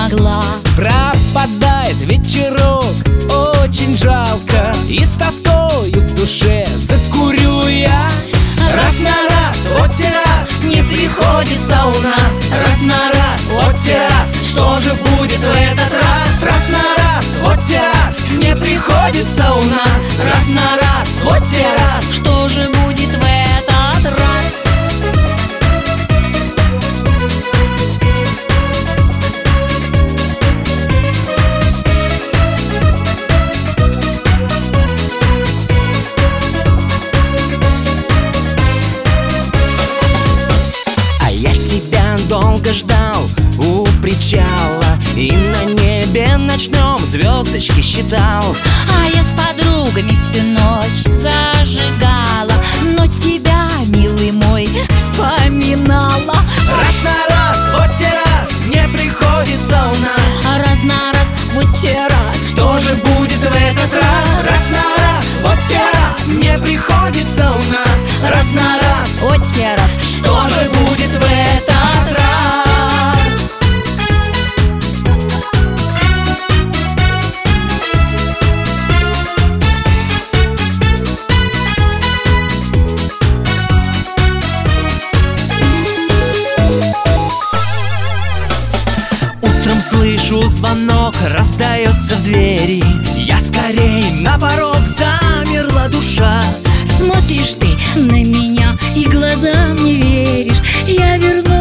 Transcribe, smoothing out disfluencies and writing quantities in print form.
могла. Пропадает вечерок, очень жалко, и с тоскою в душе закурю я. Раз на раз, вот те раз, Не приходится у нас. раз на раз, вот те раз, что же будет в этот раз? Раз на раз, вот те раз, не приходится у нас. Раз на раз, вот те раз. Что же будет в этот раз? А я тебя долго ждал у причала, и на небе ночном звездочки считал. А я с подругами всю ночь зажигала, но тебя, милый мой, вспоминала. Раз на раз, вот те раз, не приходится у нас. А раз на раз, вот те раз. Что же будет в этот раз? Раз на раз, вот те раз, не приходится у нас. Раз на раз, Вот те раз. что же будет в этот раз? Утром слышу звонок, раздается в двери. Я скорей на порог, замерла душа. Смотришь ты на меня и глазам не веришь. Я верну